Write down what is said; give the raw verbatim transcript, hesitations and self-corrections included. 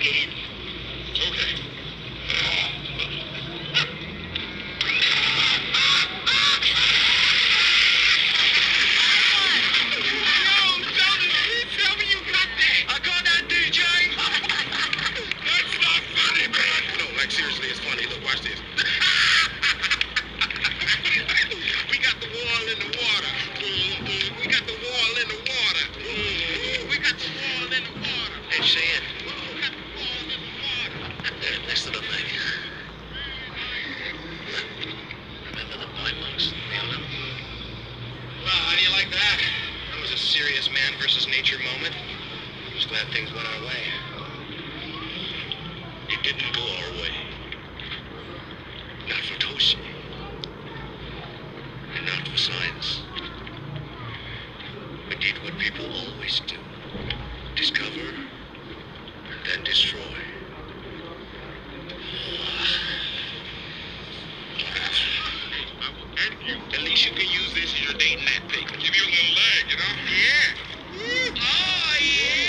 again. Okay. Seriously, it's funny. Look, watch this. We got the wall in the water. Mm-hmm. We got the wall in the water. Mm-hmm. We got the wall in the water. Hey, say it. We got the wall in the water. There, next to the lake. Remember the blind monks? The other? Well, how do you like that? That was a serious man versus nature moment. I'm just glad things went our way. It didn't go our way. Not for Toshi. And not for science. We did what people always do. Discover, and then destroy. I will end you. At least you can use this as your dating that thing. Give you a little leg, you know? Yeah. Woo. Oh, yeah.